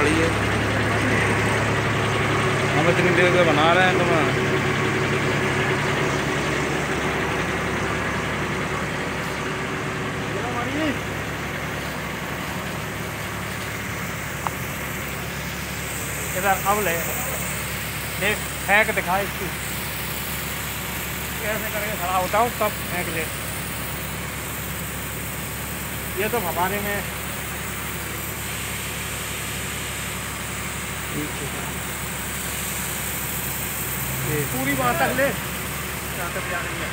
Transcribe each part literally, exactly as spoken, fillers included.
पड़ी है। हम इतनी देर से बना रहे हैं तो मैं इधर अब ले देख फेंक दिखा इसकी कैसे करके खड़ा होता हूँ तब फेंक ले। ये तो भवानी में पूरी बात तक ले जहाँ तक जा रही है।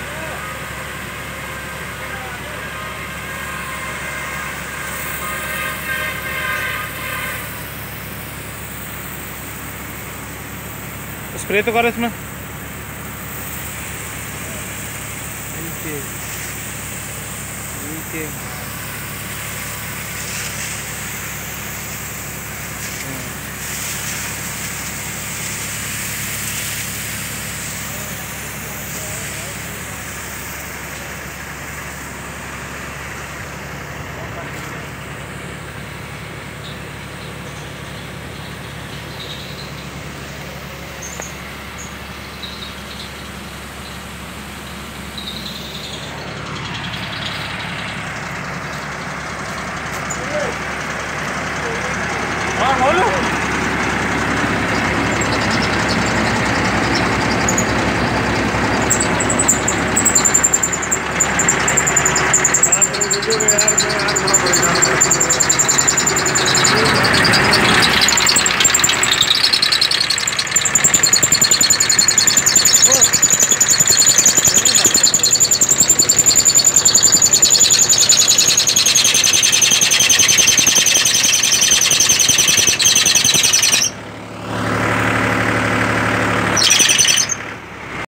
स्प्रे तो कर इसमें। नीचे नीचे हाँ बोलो। यार यार बड़ा परेशान